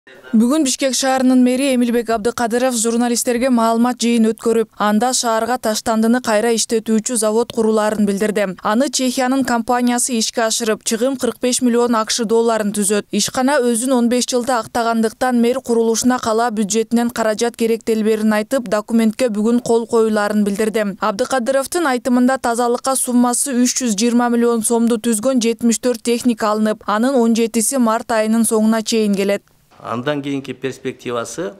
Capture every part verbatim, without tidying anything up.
Бүгүн Бишкек шаарынын мэри Эмилбек Абдыкадыров журналисттерге маалымат жыйын өткөрүп, анда шаарга таштандыны кайра иштетүүчү завод курулаарын билдирди. Аны Чехиянын компаниясы ишке ашырып, чыгым кырк беш миллион акш долларын түзөт. Ишкана өзүн он беш жылда актагандыктан мэр курулушуна кала бюджетинен каражат керектелберин айтып, документке бүгүн кол коюлаарын билдирди. Абдыкадыровдун айтымында тазалыкка суммасы үч жүз жыйырма миллион сомду түзгөн жетимиш төрт техника алынып, анын он жетиси март айынын соңуна чейин келет. Андан кийинки перспективасы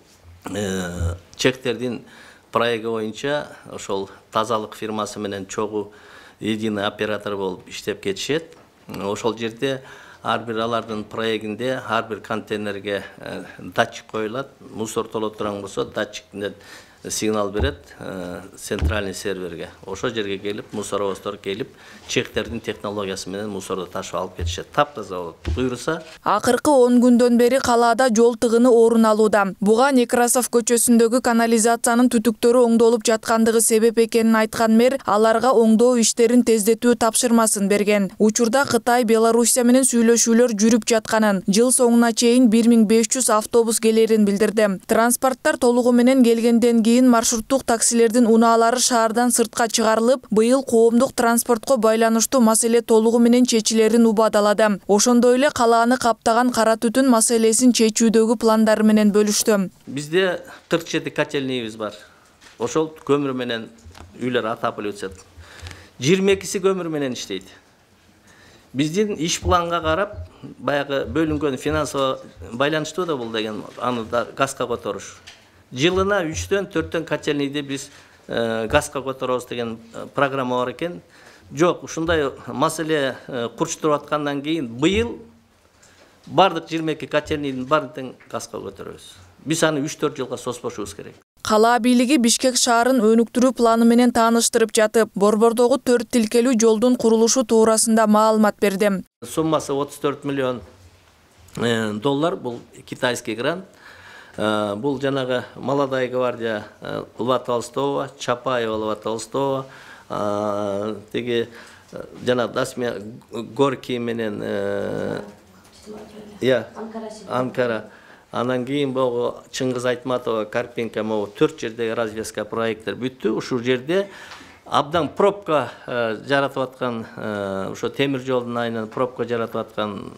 чехтердин проекти боюнча ошол тазалык фирмасы менен чогуу единый оператор болуп иштеп кетишет. Ошол жерде ар бир алардын проектинде ар бир контейнерге датчик коюлат. Мусор толо турган болсо датчиктен сигнал берет центральный серверге. Ошол жерге келип, мусоровоздор келип, чехтердин технологиясы менен мусорду ташып алып кетишет. Таптаза болот. Буйруса. Акыркы он күндөн бери калаада жол тыгыны орун алууда. Буга Некрасов көчөсүндөгү канализациянын түтүктөрү оңдолуп жаткандыгы себеп экенин айткан мэр аларга оңдоо иштерин тездетүү тапшырмасын берген. Учурда Кытай, Белоруссия менен сүйлөшүүлөр жүрүп жатканын, жыл соңуна чейин бир миң беш жүз автобус келерин билдирди. Транспорттар толугу менен келгенден кийин маршруттук таксилердин унаалары шаардан сыртка чыгарылып, быйыл коомдук транспортко байланыштуу маселе толугу менен чечилерин убадалады. Ошондой эле калааны каптаган кара түтүн маселесин чечүүдөгү пландары менен бөлүштү. Бизде кырк жети котельныйыбыз бар. Ошол көмүр менен үйлөр атапылып өтөт. жыйырма экиси көмүр менен иштейт. Биздин иш планга карап, баягы бөлүнгөн финансово байланыштуу да бул деген, аны да газга которуш. Жылына үчтөн төрттөн котельныйды биз газга которобуз деген программа бар экен. Жок, ушундай маселе курчтуруп аткандан кийин быйыл бардык жыйырма эки котельныйдын баарын газга көтөрөбүз. Биз аны үч төрт жылга созбошубуз керек. Кала бийлиги Бишкек шаарын өнүктүрүү планы менен тааныштырып жатып, Борбордогу төрт тилкелүү жолдун курулушу туурасында маалымат берди. Суммасы отуз төрт миллион доллар, бул китайский грант. Бул жанагы Молодая гвардия Льва Толстого, Чапаева Льва Толстого, теги жана Дасме Горький менен я Анкара. Анан кийин богу Чыңгыз Айтматова, Карпенко могу төрт жердеги разведка проекттер бүттү. Ушул жерде абдан пробка жаратып аткан, ошо темир жолдун айынан пробка жаратып аткан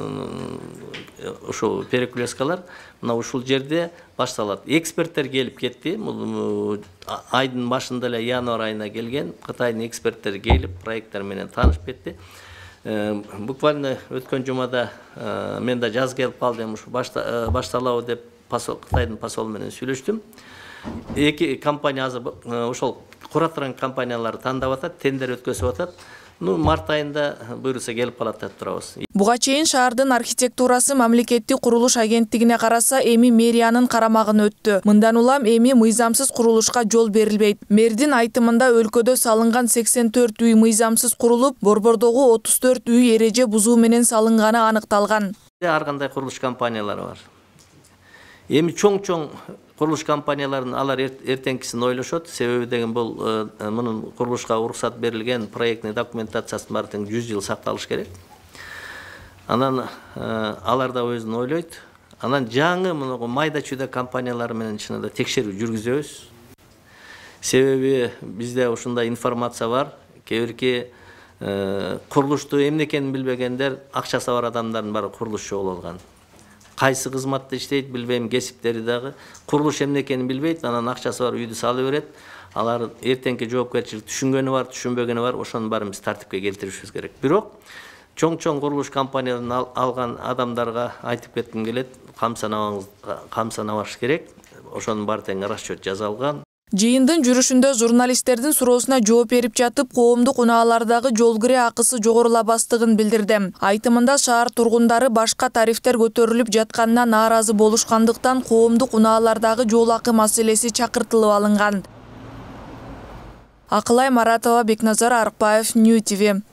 ошо перекресткалар мына ушул жерде башталат. Эксперттер келип кетти. Айдын башында эле январь айына келген Кытайдын эксперттери келип проекттер менен таанышып кетти. Буквально өткөн жумада мен да жаз келип калдым, ушу башталабы деп Кытайдын посолу менен сүйлөштүм. Эки компания азыр ошол кура турган компанияларды тандап атат, тендер өткөзүп атат. Ну, март айында буйруса келип калат деп турабыз. Буга чейин шаардын архитектурасы мамлекеттик курулуш агенттигине караса, эми мэриянын карамагына өттү. Мындан улам эми мыйзамсыз курулушка жол берилбейт. Мэрдин айтымында өлкөдө салынган сексен төрт үй мыйзамсыз курулуп, Борбордогу отуз төрт үй эреже бузуу менен салынганы аныкталган. Ар кандай курулуш компаниялары бар. Эми чоң-чоң курулуш компанияларын алар эртеңкисин ойлошот. Себеби деген бул мунун курулушка уруксат берилген проектный документациясын баары тең жүз жыл сакталыш керек. Анан алар да өзүн ойлойт. Анан жаңы муну майда чүйдө компаниялар менен чынында текшерүү жүргүзөбүз. Себеби бизде ушундай информация бар. Кээ бирки курулушту эмне экенин билбегендер, акчасы бар адамдардын баары курулушчу болуп алган. Кайсы кызматта иштейт билбейм, кесиптери дагы курулуш эмне экенин билбейт, анан акчасы бар үйдү салып берет. Алар эртеңки жоопкерчилик түшүнгөнү бар, түшүнбөгөнү бар, ошонун баарын биз тартипке келтиришибиз керек. Бирок чоң-чоң курулуш компанияларын алган адамдарга айтып кетким келет, камсанабаңыз, камсанабаш керек. Ошонун баары тең расчет жазалган. Жыйындын жүрүшүндө журналисттердин суроосуна жооп берип жатып, коомдук унаалардагы жол кире акысы жогорулабастыгын билдирди. Айтымында шаар тургундары башка тарифтер көтөрүлүп жатканына нааразы болушкандыктан коомдук унаалардагы жол акы маселеси чакыртылып алынган. Акылай Маратова, Бекназар Арыкбаев, Нью ти ви.